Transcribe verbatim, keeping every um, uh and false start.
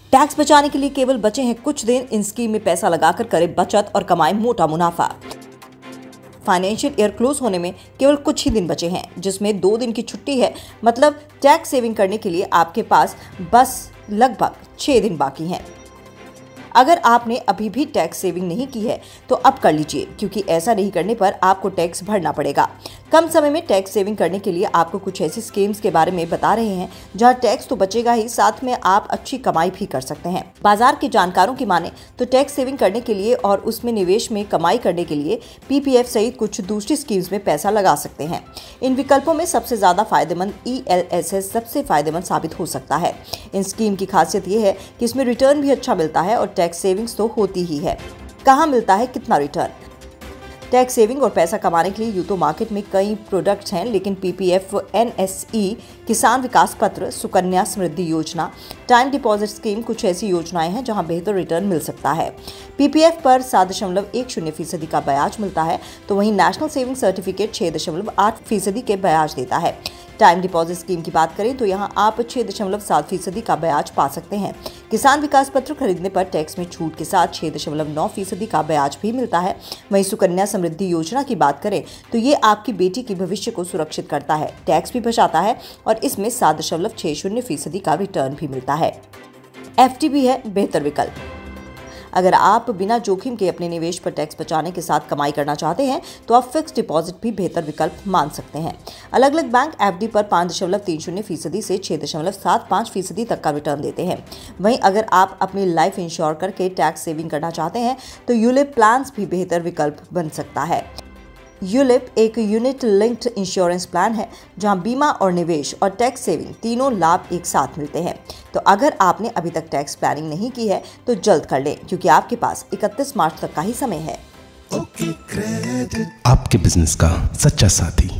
Tax बचाने के लिए केवल बचे हैं कुछ दिन। इन स्कीम में पैसा लगाकर करें बचत और कमाएं मोटा मुनाफा। फाइनेंशियल ईयर क्लोज होने में केवल कुछ ही दिन बचे हैं, जिसमें दो दिन की छुट्टी है। मतलब टैक्स सेविंग करने के लिए आपके पास बस लगभग छह दिन बाकी हैं। अगर आपने अभी भी टैक्स सेविंग नहीं की है तो अब कर लीजिए, क्योंकि ऐसा नहीं करने पर आपको टैक्स भरना पड़ेगा। कम समय में टैक्स सेविंग करने के लिए आपको कुछ ऐसी स्कीम्स के बारे में बता रहे हैं जहां टैक्स तो बचेगा ही, साथ में आप अच्छी कमाई भी कर सकते हैं। बाजार के जानकारों की माने तो टैक्स सेविंग करने के लिए और उसमें निवेश में कमाई करने के लिए पीपीएफ सहित कुछ दूसरी स्कीम्स में पैसा लगा सकते हैं। इन विकल्पों में सबसे ज्यादा फायदेमंद ईएलएसएस सबसे फायदेमंद साबित हो सकता है। इन स्कीम की खासियत यह है कि इसमें रिटर्न भी अच्छा मिलता है और टैक्स सेविंग्स तो होती ही है। कहाँ मिलता है कितना रिटर्न? टैक्स सेविंग और पैसा कमाने के लिए यूं तो मार्केट में कई प्रोडक्ट्स हैं, लेकिन पीपीएफ, एनएसई, किसान विकास पत्र, सुकन्या समृद्धि योजना, टाइम डिपॉजिट स्कीम कुछ ऐसी योजनाएं हैं जहां बेहतर रिटर्न मिल सकता है। पीपीएफ पर सात दशमलव एक शून्य फीसदी का ब्याज मिलता है, तो वहीं नेशनल सेविंग सर्टिफिकेट छह दशमलव आठ फीसदी के ब्याज देता है। टाइम डिपॉजिट स्कीम की बात करें तो यहां आप छह दशमलव सात फीसदी का ब्याज पा सकते हैं। किसान विकास पत्र खरीदने पर टैक्स में छूट के साथ छह दशमलव नौ फीसदी का ब्याज भी मिलता है। वहीं सुकन्या समृद्धि योजना की बात करें तो ये आपकी बेटी के भविष्य को सुरक्षित करता है, टैक्स भी बचाता है और इसमें सात दशमलव छह शून्य फीसदी का रिटर्न भी मिलता है। एफडी भी है बेहतर विकल्प। अगर आप बिना जोखिम के अपने निवेश पर टैक्स बचाने के साथ कमाई करना चाहते हैं तो आप फिक्स्ड डिपॉजिट भी बेहतर विकल्प मान सकते हैं। अलग अलग बैंक एफडी पर पाँच दशमलव तीन शून्य फीसदी से छह दशमलव सात पाँच फीसदी तक का रिटर्न देते हैं। वहीं अगर आप अपनी लाइफ इंश्योर करके टैक्स सेविंग करना चाहते हैं तो यूलिप प्लान्स भी बेहतर विकल्प बन सकता है। यूलिप एक यूनिट लिंक्ड इंश्योरेंस प्लान है जहां बीमा और निवेश और टैक्स सेविंग तीनों लाभ एक साथ मिलते हैं। तो अगर आपने अभी तक टैक्स प्लानिंग नहीं की है तो जल्द कर लें, क्योंकि आपके पास इकतीस मार्च तक का ही समय है। आपके बिजनेस का सच्चा साथी।